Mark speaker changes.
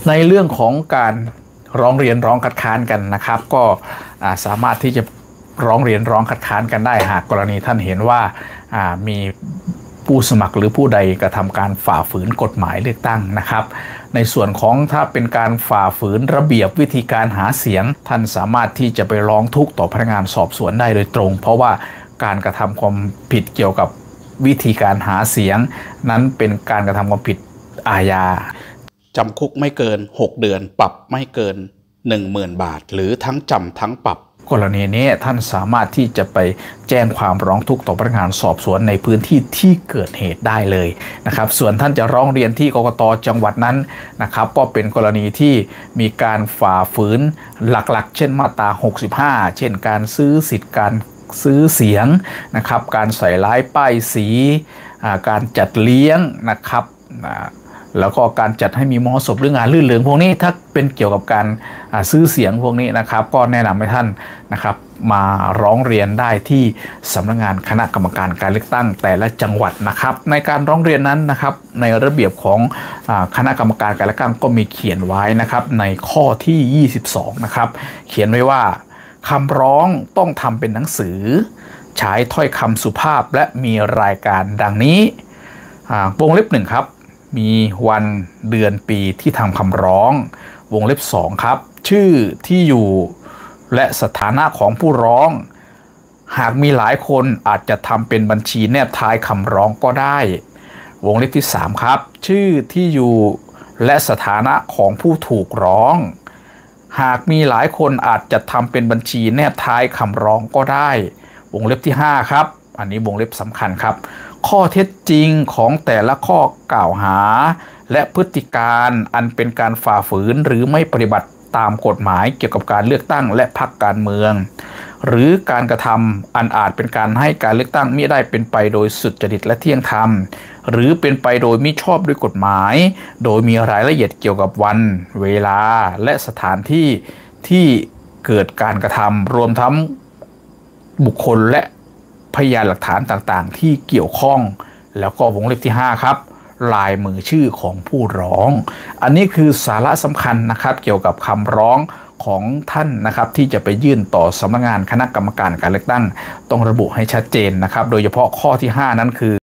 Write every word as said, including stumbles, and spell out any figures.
Speaker 1: ในเรื่องของการร้องเรียนร้องคัดค้านกันนะครับก็สามารถที่จะร้องเรียนร้องคัดค้านกันได้หากกรณีท่านเห็นว่ามีผู้สมัครหรือผู้ใดกระทำการฝ่าฝืนกฎหมายเลือกตั้งนะครับในส่วนของถ้าเป็นการฝ่าฝืนระเบียบวิธีการหาเสียงท่านสามารถที่จะไปร้องทุกข์ต่อพนักงานสอบสวนได้โดยตรงเพราะว่าการกระทำความผิดเกี่ยวกับวิธีการหาเสียงนั้นเป็นการกระทำความผิดอาญา
Speaker 2: จำคุกไม่เกินหกเดือนปรับไม่เกิน หนึ่งหมื่น บาทหรือทั้งจำทั้งปรับ
Speaker 1: กรณีนี้ท่านสามารถที่จะไปแจ้งความร้องทุกข์ต่อพนักงานสอบสวนในพื้นที่ที่เกิดเหตุได้เลยนะครับส่วนท่านจะร้องเรียนที่กกต.จังหวัดนั้นนะครับก็เป็นกรณีที่มีการฝ่าฝืนหลักๆเช่นมาตราหกสิบห้าเช่นการซื้อสิทธิ์การซื้อเสียงนะครับการใส่ร้ายป้ายสีการจัดเลี้ยงนะครับแล้วก็การจัดให้มีมหรสพหรืองานลื่นเริงพวกนี้ถ้าเป็นเกี่ยวกับการซื้อเสียงพวกนี้นะครับก็แนะนำให้ท่านนะครับมาร้องเรียนได้ที่สำนักงานคณะกรรมการการเลือกตั้งแต่ละจังหวัดนะครับในการร้องเรียนนั้นนะครับในระเบียบของคณะกรรมการการเลือกตั้งก็มีเขียนไว้นะครับในข้อที่ยี่สิบสองนะครับเขียนไว้ว่าคำร้องต้องทำเป็นหนังสือใช้ถ้อยคำสุภาพและมีรายการดังนี้วงเล็บหนึ่งครับมีวันเดือนปีที่ทำคำร้องวงเล็บสองครับชื่อที่อยู่และสถานะของผู้ร้องหากมีหลายคนอาจจะทำเป็นบัญชีแนบท้ายคำร้องก็ได้วงเล็บที่สามครับชื่อที่อยู่และสถานะของผู้ถูกร้องหากมีหลายคนอาจจะทำเป็นบัญชีแนบท้ายคำร้องก็ได้วงเล็บที่ห้าครับอันนี้วงเล็บสำคัญครับข้อเท็จจริงของแต่ละข้อกล่าวหาและพฤติการอันเป็นการฝ่าฝืนหรือไม่ปฏิบัติตามกฎหมายเกี่ยวกับการเลือกตั้งและพรรคการเมืองหรือการกระทำอันอาจเป็นการให้การเลือกตั้งมิได้เป็นไปโดยสุจริตและเที่ยงธรรมหรือเป็นไปโดยมิชอบด้วยกฎหมายโดยมีรายละเอียดเกี่ยวกับวันเวลาและสถานที่ที่เกิดการกระทำรวมทั้งบุคคลและพยานหลักฐานต่างๆที่เกี่ยวข้องแล้วก็วงเล็บที่ห้าครับลายมือชื่อของผู้ร้องอันนี้คือสาระสำคัญนะครับเกี่ยวกับคำร้องของท่านนะครับที่จะไปยื่นต่อสำนักงานคณะกรรมการการเลือกตั้งต้องระบุให้ชัดเจนนะครับโดยเฉพาะข้อที่ห้านั้นคือ